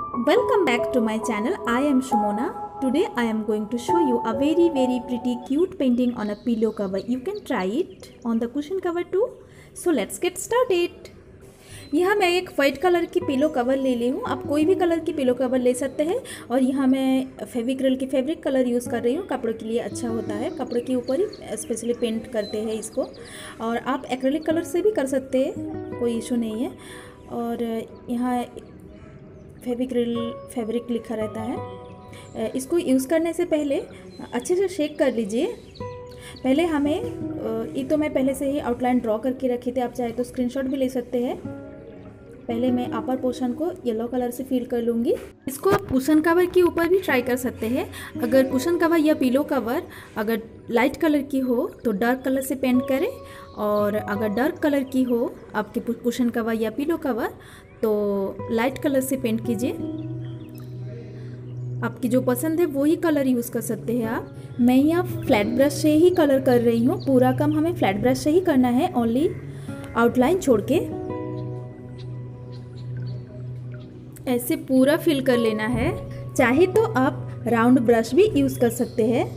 Welcome back to my channel. I am Shumona. Today I am going to show you a very pretty cute painting on a pillow cover. You can try it on the cushion cover too. So let's get started. यहाँ मैं एक white colour की pillow cover ले ली हूँ। आप कोई भी कलर की पिलो कवर ले सकते हैं। और यहाँ मैं फेविक्रिल की फैब्रिक कलर यूज़ कर रही हूँ। कपड़ों के लिए अच्छा होता है, कपड़े के ऊपर ही स्पेशली पेंट करते हैं इसको। और आप एक्रेलिक कलर से भी कर सकते हैं, कोई इशू नहीं है। और यहाँ फेविक्रिल फैब्रिक लिखा रहता है। इसको यूज़ करने से पहले अच्छे से शेक कर लीजिए। पहले हमें ये तो मैं पहले से ही आउटलाइन ड्रॉ करके रखी थी, आप चाहे तो स्क्रीनशॉट भी ले सकते हैं। पहले मैं अपर पोर्शन को येलो कलर से फिल कर लूँगी। इसको आप कुशन कवर के ऊपर भी ट्राई कर सकते हैं। अगर कुशन कवर या पिलो कवर अगर लाइट कलर की हो तो डार्क कलर से पेंट करें, और अगर डार्क कलर की हो आपके कुशन कवर या पिलो कवर तो लाइट कलर से पेंट कीजिए। आपकी जो पसंद है वही कलर यूज़ कर सकते हैं आप। मैं यहाँ फ्लैट ब्रश से ही कलर कर रही हूँ। पूरा काम हमें फ्लैट ब्रश से ही करना है, ओनली आउटलाइन छोड़ के। ऐसे पूरा फिल कर लेना है। चाहे तो आप राउंड ब्रश भी यूज़ कर सकते हैं।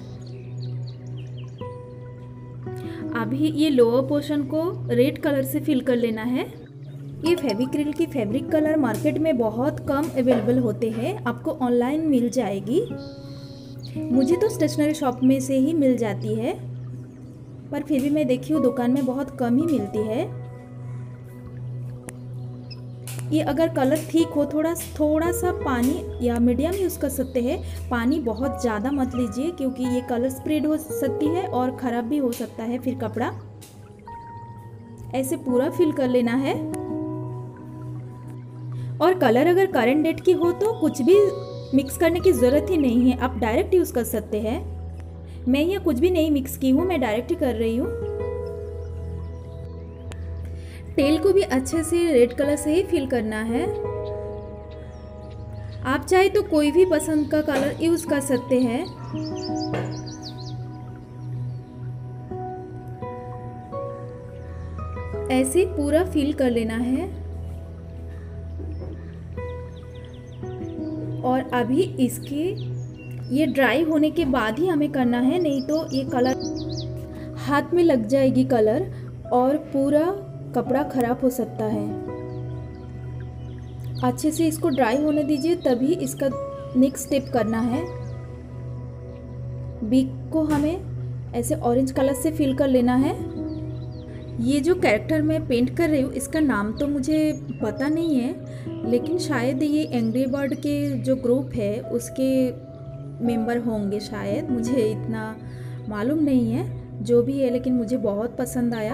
अभी ये लोअर पोर्शन को रेड कलर से फिल कर लेना है। ये फेविक्रिल की फैब्रिक कलर मार्केट में बहुत कम अवेलेबल होते हैं, आपको ऑनलाइन मिल जाएगी। मुझे तो स्टेशनरी शॉप में से ही मिल जाती है, पर फिर भी मैं देखी हूँ दुकान में बहुत कम ही मिलती है। ये अगर कलर ठीक हो थोड़ा सा पानी या मीडियम यूज़ कर सकते हैं। पानी बहुत ज़्यादा मत लीजिए, क्योंकि ये कलर स्प्रेड हो सकती है और ख़राब भी हो सकता है फिर कपड़ा। ऐसे पूरा फिल कर लेना है। और कलर अगर करंट डेट की हो तो कुछ भी मिक्स करने की ज़रूरत ही नहीं है, आप डायरेक्ट यूज़ कर सकते हैं। मैं यहाँ कुछ भी नहीं मिक्स की हूँ, मैं डायरेक्ट ही कर रही हूँ। टेल को भी अच्छे से रेड कलर से ही फिल करना है। आप चाहे तो कोई भी पसंद का कलर यूज़ कर सकते हैं। ऐसे पूरा फिल कर लेना है। और अभी इसके ये ड्राई होने के बाद ही हमें करना है, नहीं तो ये कलर हाथ में लग जाएगी कलर और पूरा कपड़ा ख़राब हो सकता है। अच्छे से इसको ड्राई होने दीजिए, तभी इसका नेक्स्ट स्टेप करना है। बीक को हमें ऐसे ऑरेंज कलर से फिल कर लेना है। ये जो कैरेक्टर मैं पेंट कर रही हूँ इसका नाम तो मुझे पता नहीं है, लेकिन शायद ये एंग्री बर्ड के जो ग्रुप है उसके मेंबर होंगे शायद, मुझे इतना मालूम नहीं है। जो भी है, लेकिन मुझे बहुत पसंद आया।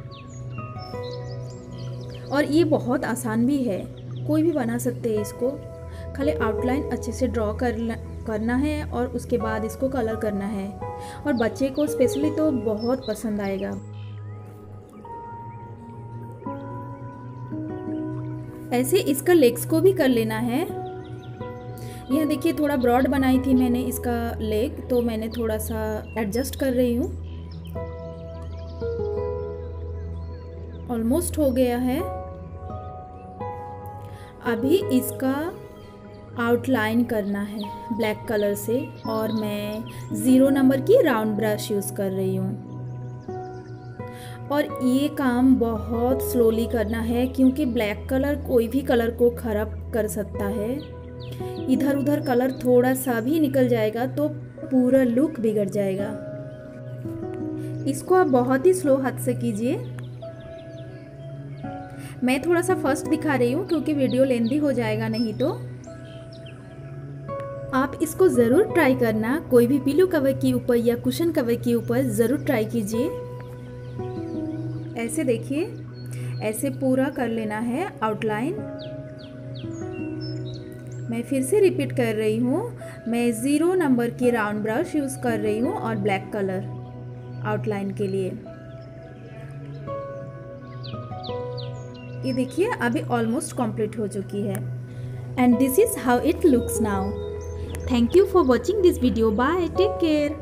और ये बहुत आसान भी है, कोई भी बना सकते हैं इसको। खाली आउटलाइन अच्छे से ड्रॉ करना है और उसके बाद इसको कलर करना है। और बच्चे को स्पेशली तो बहुत पसंद आएगा। ऐसे इसका लेग्स को भी कर लेना है। यह देखिए थोड़ा ब्रॉड बनाई थी मैंने इसका लेग, तो मैंने थोड़ा सा एडजस्ट कर रही हूँ। ऑलमोस्ट हो गया है। अभी इसका आउटलाइन करना है ब्लैक कलर से, और मैं 0 नंबर की राउंड ब्रश यूज़ कर रही हूँ। और ये काम बहुत स्लोली करना है, क्योंकि ब्लैक कलर कोई भी कलर को ख़राब कर सकता है। इधर उधर कलर थोड़ा सा भी निकल जाएगा तो पूरा लुक बिगड़ जाएगा। इसको आप बहुत ही स्लो हाथ से कीजिए। मैं थोड़ा सा फर्स्ट दिखा रही हूँ क्योंकि वीडियो लेंथी हो जाएगा नहीं तो। आप इसको ज़रूर ट्राई करना, कोई भी पिलो कवर के ऊपर या कुशन कवर के ऊपर ज़रूर ट्राई कीजिए। ऐसे देखिए, ऐसे पूरा कर लेना है आउटलाइन। मैं फिर से रिपीट कर रही हूँ, मैं 0 नंबर की राउंड ब्रश यूज़ कर रही हूँ और ब्लैक कलर आउटलाइन के लिए। ये देखिए अभी ऑलमोस्ट कंप्लीट हो चुकी है। And this is how it looks now. Thank you for watching this video. Bye, take care.